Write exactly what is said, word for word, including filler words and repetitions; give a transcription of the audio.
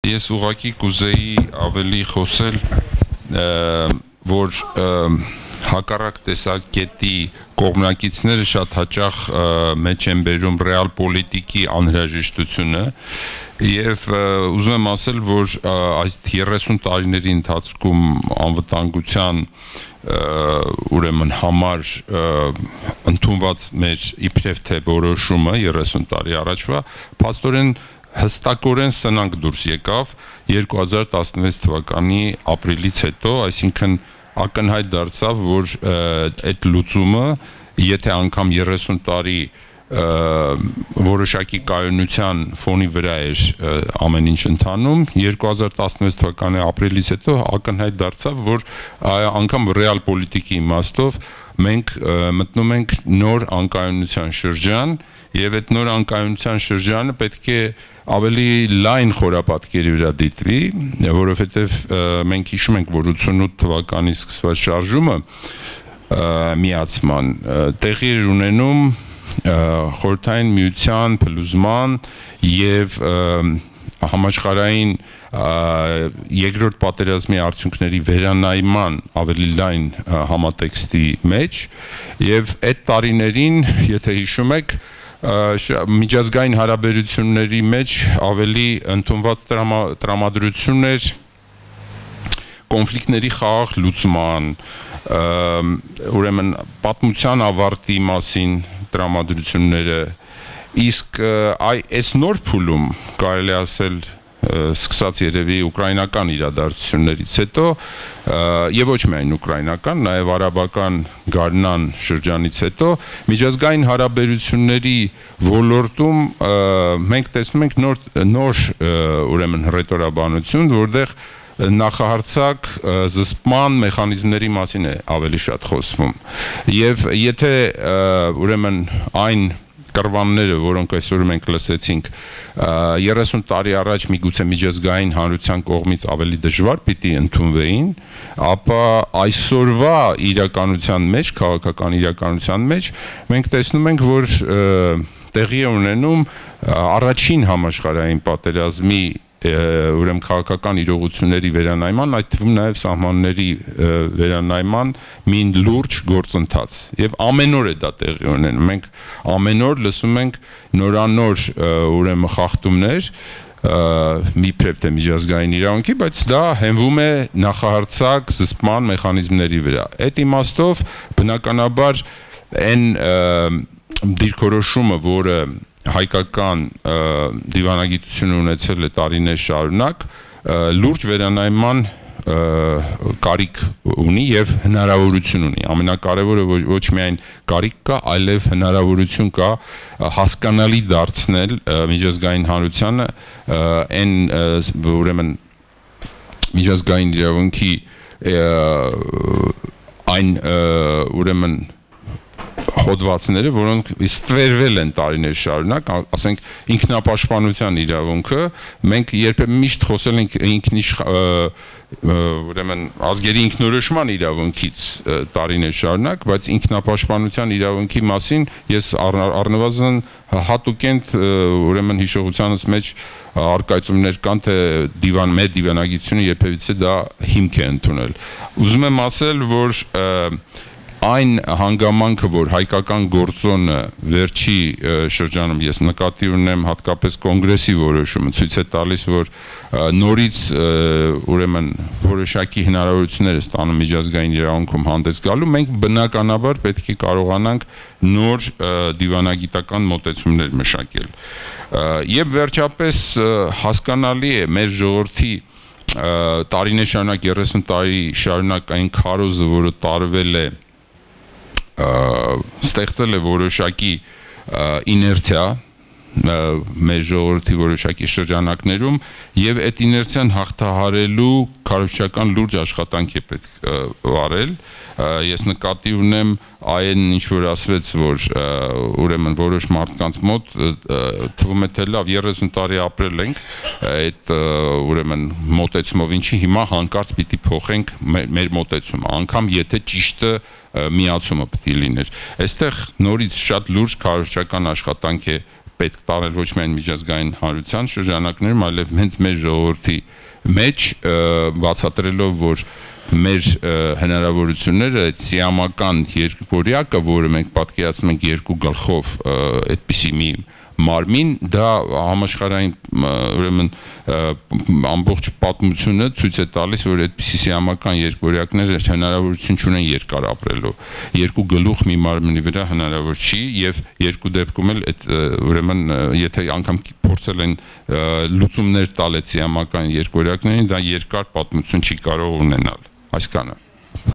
Ես ուղղակի կուզեի ավելի խոսել, որ հակառակ տեսակետի կողմնակիցները շատ հաճախ մեջ են բերում ռեալ պոլիտիկի անհրաժեշտությունը եւ ուզում եմ ասել, որ այս երեսուն տարիների ընթացքում անվտանգության ուրեմն համար ընդունված մեր իբրև թե որոշումը երեսուն տարի առաջվա փաստորեն հստակորեն սնանկ դուրս եկավ երկու հազար տասնվեց թվականի ապրիլից հետո, այսինքն ակնհայտ դարձավ, որ այդ լուծումը, եթե անգամ երեսուն տարի որոշակի կայունության ֆոնի վրա էր ամեն ինչ ընթանում, երկու հազար տասնվեց թվականի ապրիլից հետո ակնհայտ դարձավ, որ անգամ ռեալ պոլիտիկի իմաստով մենք մտնում ենք նոր անկայունության շրջան եւ այդ նոր անկայունության շրջանը պետք է ավելի լայն խորապատկերի վրա դիտվի, որովհետև մենք հիշում ենք, որ ութսունութ թվականի սկսված շարժումը միացման տեղի էր ունենում խորհրդային միության փլուզման եւ համաշխարհային երկրորդ պատերազմի արդյունքների վերանայման ավելի լայն համատեքստի մեջ եւ այդ տարիներին, եթե հիշում եք, միջազգային հարաբերությունների մեջ ավելի ընդունված տրամադրություններ կոնֆլիկտների խաղաղ լուծման, ուրեմն պատմության ավարտի մասին տրամադրությունները, իսկ այս նոր փուլում կարելի ասել սկսած երևի ուկրաինական իրադարձություններից հետո եւ ոչ միայն ուկրաինական, նաեւ արաբական գարնան շրջանից հետո միջազգային հարաբերությունների ոլորտում մենք տեսնում ենք նոր նոր ուրեմն հռետորաբանություն, որտեղ նախահարցակ զսպման մեխանիզմների մասին է ավելի շատ խոսվում եւ եթե ուրեմն այն կռվանները, որոնք այսօր մենք լսեցինք, երեսուն տարի առաջ միգուցե միջազգային հանրության կողմից ավելի դժվար պիտի ընդունվեին, ապա այսօրվա իրականության մեջ, քաղաքական իրականության մեջ, մենք տեսնում ենք, որ տեղի է ունենում առաջին համաշխարհային պատերազմի ուրեմն քաղաքական իրողությունների վերանայման, այդ թվում նաև սահմանների վերանայման մի լուրջ գործընթաց եւ ամեն օր է դա տեղի ունենում, մենք ամեն օր լսում ենք նորանոր ուրեմն խախտումներ միբրև թե միջազգային իրավունքի, բայց դա հենվում է նախահարցակ զսպման մեխանիզմների վրա։ Այդ իմաստով բնականաբար այն դիրքորոշումը, որը հայկական դիվանագիտությունը ունեցել է տարիներ շարունակ, լուրջ վերանայման կարիք ունի եւ հնարավորություն ունի։ Ամենակարևորը ոչ միայն կարիք կա, այլև հնարավորություն կա հասկանալի դարձնել միջազգային հանրությանը այն ուրեմն միջազգային իրավունքի այն ուրեմն հոդվածները, որոնք ստվերվել են տարիներ շարունակ, ասենք ինքնապաշտպանության իրավունքը, մենք երբեմն միշտ խոսել ենք ինքնիշխ ուրեմն ազգերի ինքնորոշման իրավունքից տարիներ շարունակ, բայց ինքնապաշտպանության իրավունքի մասին ես առնվազն հատուկենտ ուրեմն հիշողությանս մեջ արկայծումներ կան, թե դիվան մեր դիվանագիտությունը երբևիցե դա հիմք է ընդունել։ Ուզում եմ ասել, որ այն հանգամանքը, որ հայկական գործոնը վերջի շրջանում ես նկատի ունեմ հատկապես կոնգրեսի որոշումը ցույց է տալիս, որ նորից ուրեմն որոշակի հնարավորություններ է ստանում միջազգային իրավունքում հանդես գալու, մենք բնականաբար պետք է կարողանանք նոր դիվանագիտական մոտեցումներ մշակել։ Եվ վերջապես հասկանալի է մեր ժողովրդի տարիներ շարունակ երեսուն տարի շարունակ այն քարոզը, որը տարվել է ստեղծել է որոշակի իներցիա մեր ժողովրդի որոշակի շրջանակներում եւ այդ իներցիան հաղթահարելու քարոզչական լուրջ աշխատանք է պետք վարել։ Ես նկատի ունեմ այն ինչ որ ասվեց, որ ուրեմն որոշ մարդկանց մոտ թվում է թե լավ երեսուն տարի ապրել ենք այդ ուրեմն մոտեցումով, ինչի հիմա հանկարծ պիտի փոխենք մեր մոտեցումը, անգամ եթե ճիշտը միացումը պետք է լիներ։ Այստեղ նորից շատ լուրջ քարոզչական աշխատանք է պետք տանել ոչ միայն միջազգային հանրության շրջանակներում, այլև հենց մեր ժողովրդի մեջ բացատրելով, որ մեր հնարավորությունները այդ սիամական երկվորյակը, որը մենք պատկերացնում ենք երկու գլխով այդպիսի մի մարմին, դա համաշխարհային ուրեմն ամբողջ պատմությունը ցույց է տալիս, որ այդպիսի սիամական երկվորյակները հնարավորություն չունեն երկար ապրելու։ Երկու գլուխ մի մարմնի վրա հնարավոր չի եւ երկու դեպքում էլ այդ ուրեմն եթե անգամ փորձել են լուծումներ տալ այդ սիամական երկվորյակներին, դա երկար պատմություն չի կարող ունենալ։ Այսքանը։